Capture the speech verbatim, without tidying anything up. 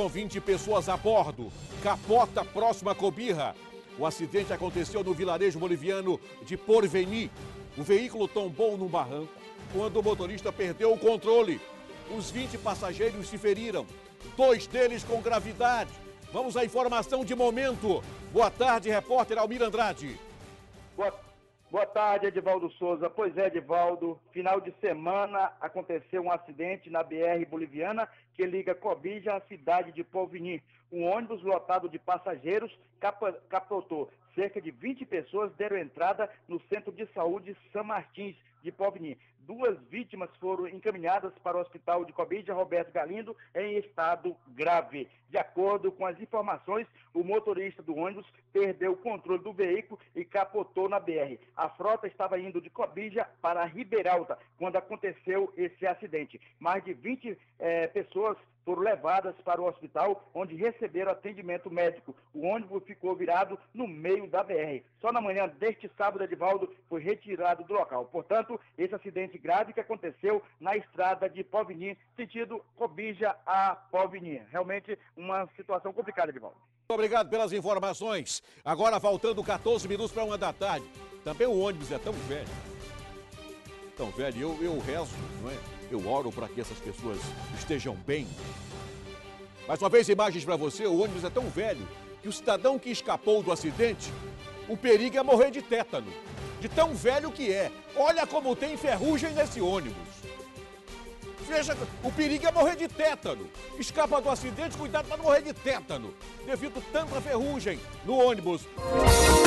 com vinte pessoas a bordo capota próxima a Cobija. O acidente aconteceu no vilarejo boliviano de Porvenir. O veículo tombou num barranco quando o motorista perdeu o controle. Os vinte passageiros se feriram, dois deles com gravidade. Vamos à informação de momento. Boa tarde, repórter Almir Andrade. Boa, boa tarde, Edivaldo Souza. Pois é, Edivaldo, final de semana aconteceu um acidente na B R boliviana que liga Cobija à cidade de Porvenir. Um ônibus lotado de passageiros capotou. Cerca de vinte pessoas deram entrada no Centro de Saúde São Martins de Porvenir. Duas vítimas foram encaminhadas para o Hospital de Cobija Roberto Galindo em estado grave. De acordo com as informações, o motorista do ônibus perdeu o controle do veículo e capotou na B R. A frota estava indo de Cobija para Ribeiralta quando aconteceu esse acidente. Mais de vinte eh, pessoas foram levadas para o hospital, onde receberam atendimento médico. O ônibus ficou virado no meio da B R. Só na manhã deste sábado, Edivaldo, foi retirado do local. Portanto, esse acidente grave que aconteceu na estrada de Porvenir, sentido Cobija a Porvenir. Realmente uma situação complicada, Edivaldo. Obrigado pelas informações. Agora, faltando quatorze minutos para uma da tarde. Também o ônibus é tão velho. Tão velho. Eu, eu rezo, não é? Eu oro para que essas pessoas estejam bem. Mais uma vez, imagens para você. O ônibus é tão velho que o cidadão que escapou do acidente, o perigo é morrer de tétano. De tão velho que é. Olha como tem ferrugem nesse ônibus. Veja, o perigo é morrer de tétano. Escapa do acidente, cuidado para não morrer de tétano. Devido a tanta ferrugem no ônibus.